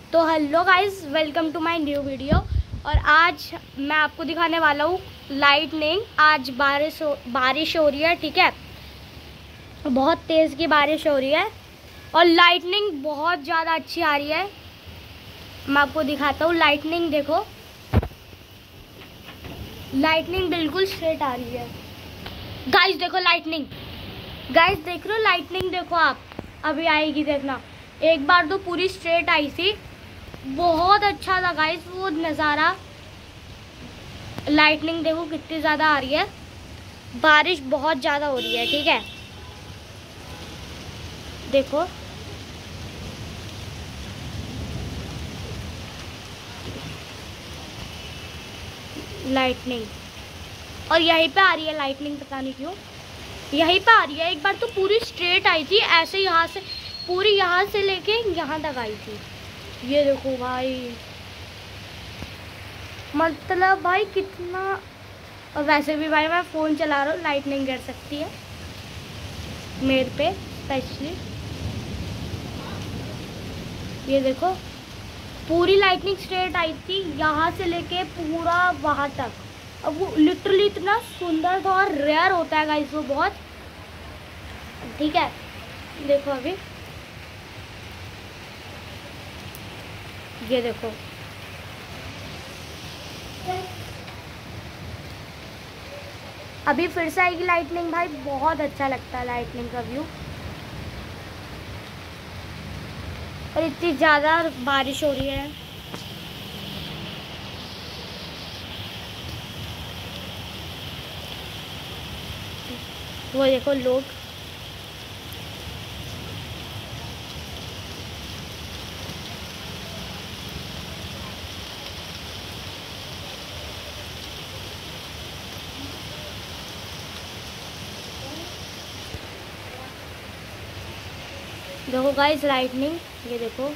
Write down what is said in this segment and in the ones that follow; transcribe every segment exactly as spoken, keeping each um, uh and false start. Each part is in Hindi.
तो hello guys, welcome to my new video. और आज मैं आपको दिखाने वाला हूँ लाइटनिंग। आज बारिश हो बारिश हो रही है, ठीक है, बहुत तेज़ की बारिश हो रही है और लाइटनिंग बहुत ज़्यादा अच्छी आ रही है। मैं आपको दिखाता हूँ लाइटनिंग। देखो, लाइटनिंग बिल्कुल स्ट्रेट आ रही है। गाइस देखो लाइटनिंग, गाइस देख रहे हो लाइटनिंग? देखो आप, अभी आएगी, देखना। एक बार तो पूरी स्ट्रेट आई थी, बहुत अच्छा था गाइस वो नज़ारा। लाइटनिंग देखो कितनी ज़्यादा आ रही है, बारिश बहुत ज़्यादा हो रही है, ठीक है। देखो लाइटनिंग, और यहीं पे आ रही है लाइटनिंग, पता नहीं क्यों यहीं पे आ रही है। एक बार तो पूरी स्ट्रेट आई थी, ऐसे यहाँ से पूरी यहाँ से लेके यहाँ तक आई थी। ये देखो भाई, मतलब भाई कितना। और वैसे भी भाई मैं फ़ोन चला रहा हूँ, लाइटनिंग गिर सकती है मेरे पे स्पेशली। ये देखो पूरी लाइटनिंग स्ट्रेट आई थी, यहाँ से लेके पूरा वहाँ तक। अब वो लिटरली इतना सुंदर था और रेयर होता है गाइस वो बहुत, ठीक है। देखो अभी ये देखो, अभी फिर से आएगी लाइटनिंग। भाई बहुत अच्छा लगता है लाइटनिंग का व्यू। और इतनी ज़्यादा बारिश हो रही है। वो देखो लोग, देखो गाइस लाइटनिंग, ये देखो।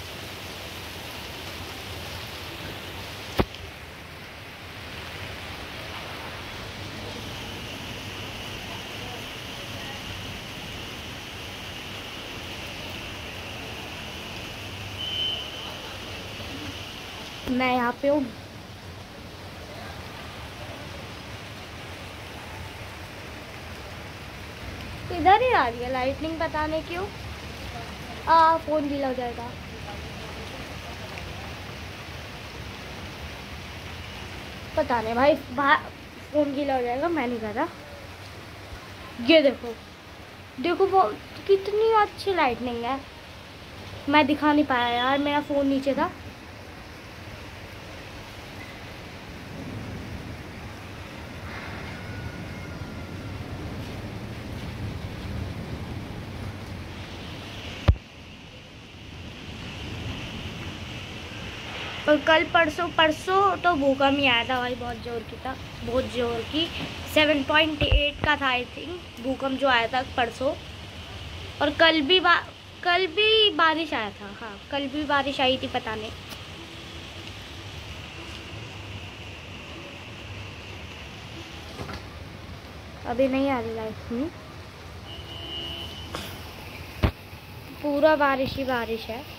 मैं यहाँ पे हूँ, इधर ही आ रही है लाइटनिंग, पता नहीं क्यों। आ फोन गीला हो जाएगा। पता नहीं भाई, फोन गीला हो जाएगा, मैं नहीं कर रहा। ये देखो, देखो वो कितनी अच्छी लाइटनिंग है। मैं दिखा नहीं पाया यार, मेरा फ़ोन नीचे था। और कल परसों परसों तो भूकंप ही आया था भाई, बहुत जोर की था, बहुत जोर की। सेवन पॉइंट एट का था आई थिंक भूकंप जो आया था परसों। और कल भी बा कल भी बारिश आया था। हाँ, कल भी बारिश आई थी, पता नहीं। अभी नहीं आ रही लाइट, पूरा बारिश ही बारिश है।